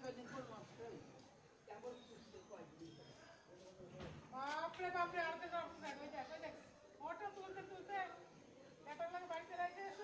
বাপরে বাপরে আর দেখো দেখো দেখো অটো তুলতে তুলতে একটা লাগে বাড়িতে রাখছে